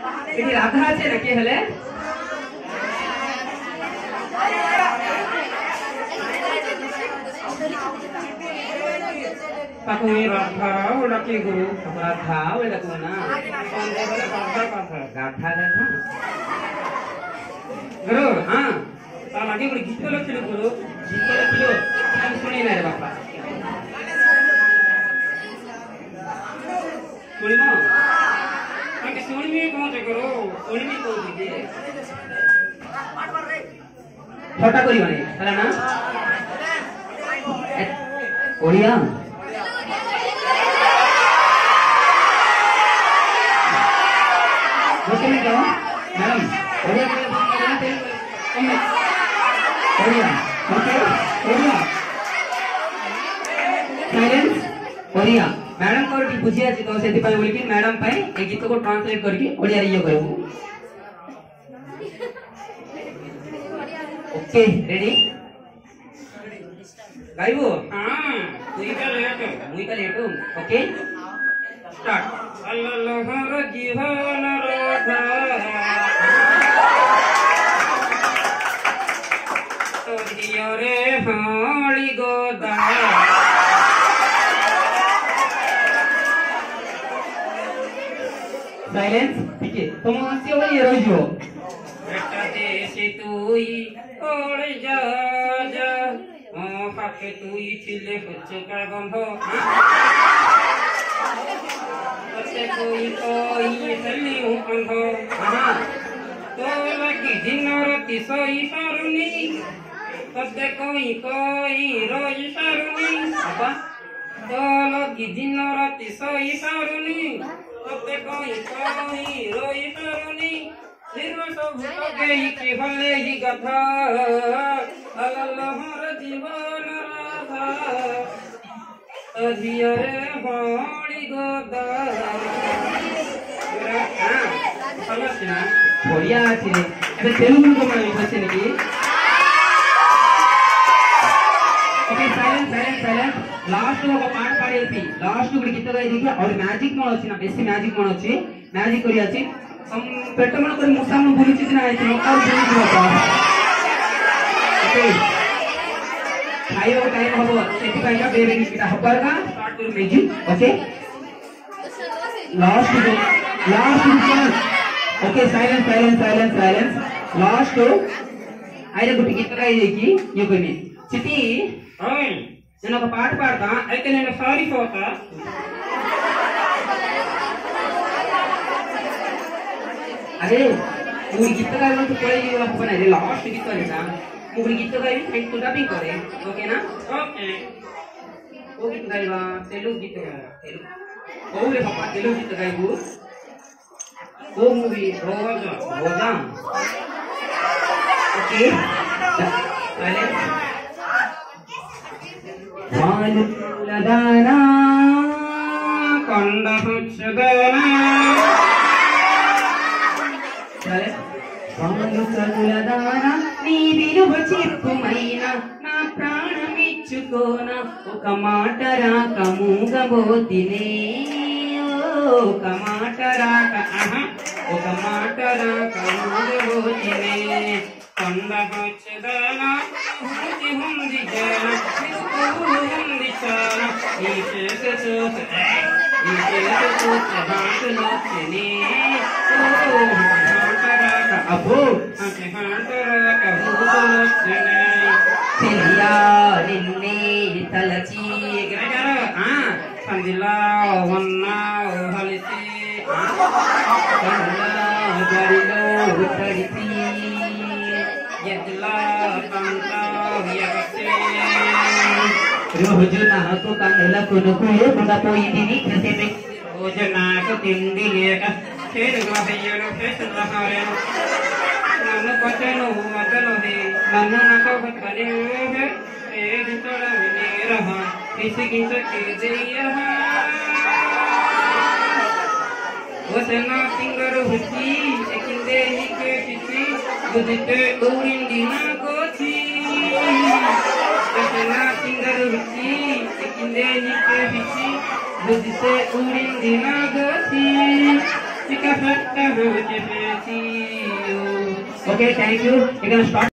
এটি রাধা আছে নাকি হলে Paku Radha udah ki guru Radha udah kuna Radha Guru kalau lagi udah gitu loh guru gitu loh kan सुनी ना रे बापा सुनी मो kan सुनी में कौन से करो सुनी में कौन दीजिए छोटा कोई बने है ना ओडिया ओके में क्या मैडम ओडिया के Odia okay Odia silence Odia madam को बुझिया जी तो सेति पाई बोली कि मैडम पाई ए गीत को ट्रांसलेट करके ओडिया रे करबो ओके रेडी गाइबो हां मुई का लेट ओके स्टार्ट अल्लाह जीवन राधा तो दियो रे हाली गोदा साइलेंस ठीक है तुम हंसी हो ये रोइयो बेटा देसी तुई ओड़ जा जा ओ पाके तुई छिले कुछ का गंध अच्छे कोई चली हूँ अंध तो लगी दिन राति सोई सारुनी तबे कोई रोई सारुनी apa तो लगी दिन राति सोई सारुनी तबे कोई रोई सारुनी निर्व सब गई के भले ही गाथा अल्लाह जीवन राधा अजिया रे बाड़ी गोदा समझना बढ़िया আছে এবে তেলুগু তো মানে হচ্ছে নাকি ओके साइलेंट लास्ट ఒక పాట పాడేసి లాస్ట్ ఒక గీత గాయి देखिए और मैजिक मन अछि ना बेसी मैजिक मन अछि मैजिक करी अछि हम पेट मन कर मुसा मन भूली छी ना अछि लोकल भूली छी ओके खाइयो टाइम हबो सेति पाई का बेबी किटा हबर का स्टार्ट करू magic okay last okay silence last आइरे गुटी गीत गाई देखी ये कोनी चिटी ओए నేను ఒక పాట పాడతా అయితే నేను సారీ పోతా अरे मुझे गीत गाइबो तो कोई ये बात बना रे लास्ट गीत गाइबा मुझे गीत गाइबी एंड टू डबिंग करे ओके ना ओके ओ गीत गाइबा तेलुगु गीत गाइबा तेलुगु ओ रे पापा तेलुगु गीत गाइबो ओ मूवी रोजा ओके साइलेंस वालुलदाना कंड हुच्चगना వాలుకనులదానా నీ విలువ చెప్పుమైనా నా ప్రాణమిచ్చుకోన ఒక మాట రాక మూగబోతినే ఒక మాట రాక ఒక మాట రాక మూగబోతినే కొండ వచ్చదనా ఉంది జన ఉంది చాన ఈ చేస బాంటులోనే अबो सिलिया निन्ने तलची गरा संदिला वन्ना हलिसी संदिला गरिलो उतरिसी यदला पंता यगसे रोजना को कंदला कुनुकु बुंदा पोई दिनी कैसे में रोजना को तिंडी लेका खेल गहयनो फेसन लहारेनो ननु पचनो मदनो दे ननु नको बकने है ए गितड़ा मिने रहा किसी गित के देया वसना सिंगर हुची एकिंदे ही के किसी बुझते उरिंदिना कोची वसना सिंगर हुची एकिंदे ही के किसी बुझते उरिंदिना Kochi Okay, thank you. You're gonna start.